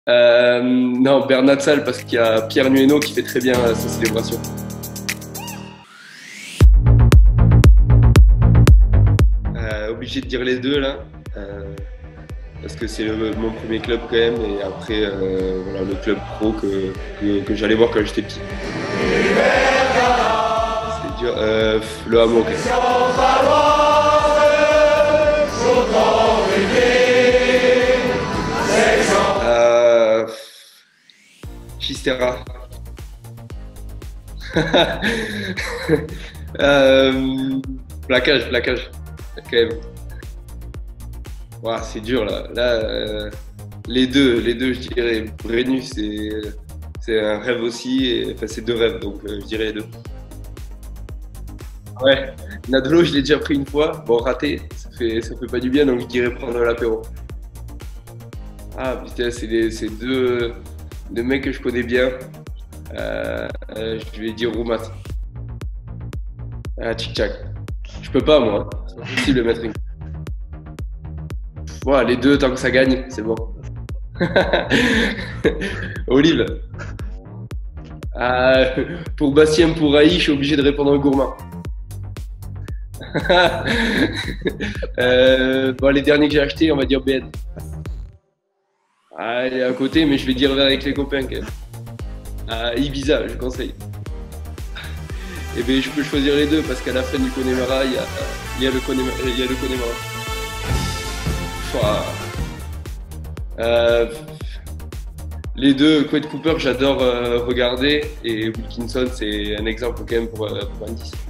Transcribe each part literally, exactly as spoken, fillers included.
Euh, non, Bernat Salle, parce qu'il y a Pierre Nueno qui fait très bien euh, sa célébration. Euh, obligé de dire les deux là, euh, parce que c'est le- mon premier club quand même, et après euh, voilà, le club pro que, que, que j'allais voir quand j'étais petit. C'est dur. Euh, le Hameau, quand même. Euh, Chistera. euh, Plaquage, plaquage, quand même. Ouah, c'est dur là. Là, euh, les deux, les deux, je dirais. Brennus, c'est c'est un rêve aussi. Et, enfin, c'est deux rêves, donc euh, je dirais les deux. Ouais. Nadolo, je l'ai déjà pris une fois. Bon, raté. Ça fait, ça fait pas du bien, donc je dirais prendre l'apéro. Ah putain, c'est les- c'est deux, deux mecs que je connais bien. Euh, euh, je vais dire Roumat. Ah, Tchik-Tchak. Je peux pas, moi. C'est pas possible de mettre une. Voilà, les deux, tant que ça gagne, c'est bon. Olive. Ah, pour Bastien, pour Aïe, je suis obligé de répondre au gourmand. Euh, bon, les derniers que j'ai achetés, on va dire B N. Ah, il est à côté, mais je vais dire avec les copains quand même. Ah, Ibiza, je conseille. Et bien, je peux choisir les deux parce qu'à la fin du Connemara, il y a, il y a le Connemara. Il y a le Connemara. Ouah. Euh, les deux, Quade Cooper, j'adore euh, regarder, et Wilkinson, c'est un exemple quand même pour, euh, pour un dix.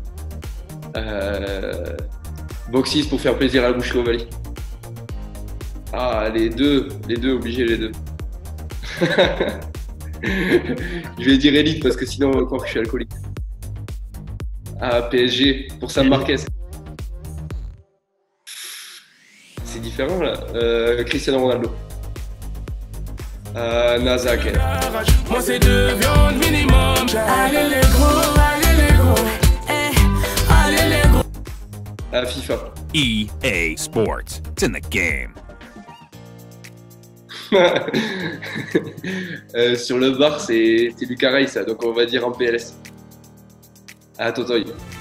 Euh, Boxis pour faire plaisir à la bouche Ovalie. Ah, les deux, les deux, obligé les deux. Je vais dire élite parce que sinon on va croire que je suis alcoolique. Ah, P S G pour Sam Marquez. C'est différent là. Euh, Cristiano Ronaldo. Euh, Nazak. Moi c'est deux viandes minimum. Allez les gros, allez les gros. Eh, allez les gros. Ah, FIFA. E A Sports. It's in the game. euh, sur le bar, c'est Lucas Reis, ça, donc on va dire en P L S. Ah, Totoy.